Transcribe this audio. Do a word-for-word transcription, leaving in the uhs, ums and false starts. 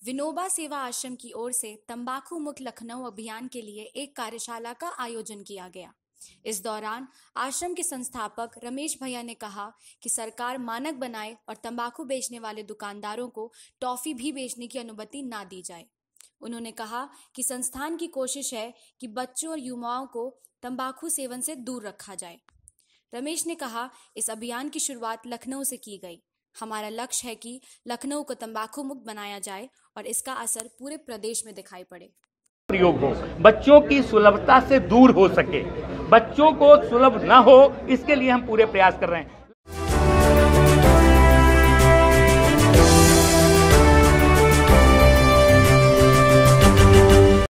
विनोबा सेवा आश्रम की ओर से तंबाकू मुक्त लखनऊ अभियान के लिए एक कार्यशाला का आयोजन किया गया। इस दौरान आश्रम के संस्थापक रमेश भैया ने कहा कि सरकार मानक बनाए और तंबाकू बेचने वाले दुकानदारों को टॉफी भी बेचने की अनुमति ना दी जाए। उन्होंने कहा कि संस्थान की कोशिश है कि बच्चों और युवाओं को तंबाकू सेवन से दूर रखा जाए। रमेश ने कहा, इस अभियान की शुरुआत लखनऊ से की गई। हमारा लक्ष्य है कि लखनऊ को तंबाकू मुक्त बनाया जाए और इसका असर पूरे प्रदेश में दिखाई पड़े। प्रयोग हो, बच्चों की सुलभता से दूर हो सके, बच्चों को सुलभ न हो, इसके लिए हम पूरे प्रयास कर रहे हैं।